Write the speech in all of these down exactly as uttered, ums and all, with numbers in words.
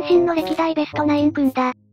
阪神の歴代ベストナイン組だ。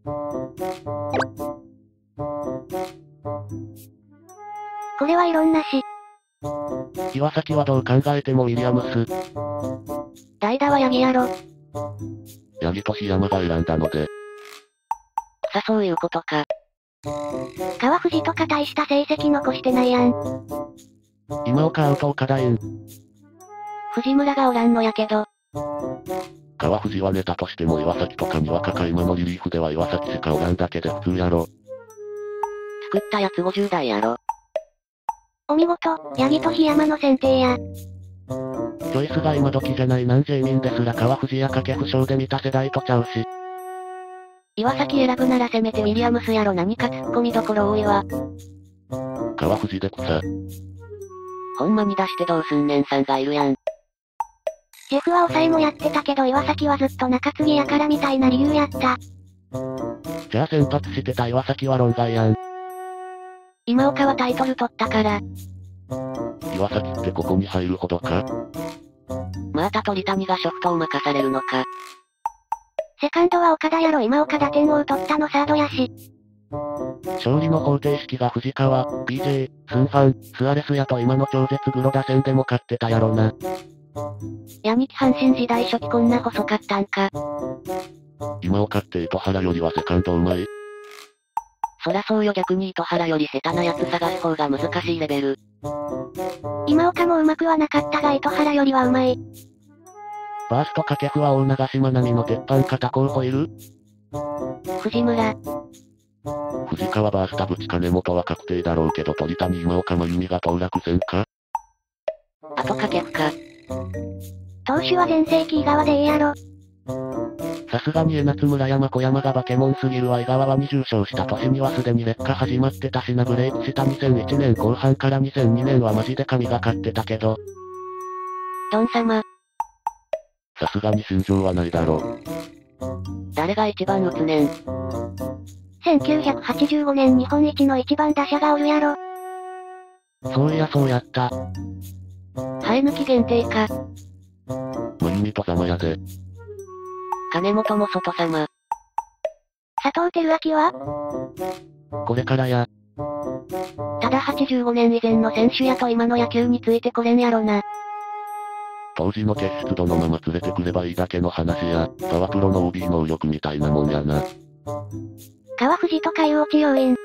これは異論なし。 岩崎はどう考えてもウィリアムス。 代打は八木やろ。 八木と檜山が選んだので。 さ、そういうことか。 川藤とか大した成績残してないやん。 今岡アウト岡田イン。 藤村がおらんのやけど。 川藤はネタとしても岩崎とかにわかか今のリリーフでは岩崎しかおらんだけで普通やろ。 作ったやつごじゅう代やろ。 お見事、八木と檜山の選定や。 チョイスが今時じゃない南 J 民ですら川藤や掛布賞で見た世代とちゃうし。 岩崎選ぶならせめてウィリアムスやろ。何か突っ込みどころ多いわ。 川藤で草。 ほんまに出してどうすんねんさんがいるやん。 ジェフは抑えもやってたけど岩崎はずっと中継ぎやからみたいな理由やった。 じゃあ先発してた岩崎は論外やん。 今岡はタイトル取ったから。 岩崎ってここに入るほどか？ また鳥谷がショフトを任されるのか。 セカンドは岡田やろ。今岡打点王取ったのサードやし。 勝利の方程式が藤川、ピージェー、スンファン、スアレスやと今の超絶グロ打線でも勝ってたやろな。 ヤニキ阪神時代初期こんな細かったんか。 今岡って糸原よりはセカンドうまい？ そらそうよ。逆に糸原より下手なやつ探す方が難しいレベル。 今岡も上手くはなかったが糸原よりは上手い。 バースト掛布は大長島並みの鉄板肩候補いる？ 藤村。 藤川バースタブチ金本は確定だろうけど鳥谷今岡真由美が当落せんか？ あと掛布か。 投手は全盛期井川でいいやろ。 さすがに江夏村山小山がバケモンすぎるわ。井川はにじゅう勝した年にはすでに劣化始まってたしな。ブレイクしたにせんいちねんこう半からにせんにねんはマジで神がかってたけど。 ドン様。 さすがに心情はないだろ。 誰が一番打つねん。 せんきゅうひゃくはちじゅうごねん日本一の一番打者がおるやろ。 そういやそうやった。 生え抜き限定か。 真由美とざまやで。 金本も外様。 佐藤輝明はこれからや。 ただはちじゅうごねん以前の選手やと今の野球についてこれんやろな。 当時の結出度のまま連れてくればいいだけの話や、パワプロの オービー 能力みたいなもんやな。 川藤と海落ち要因。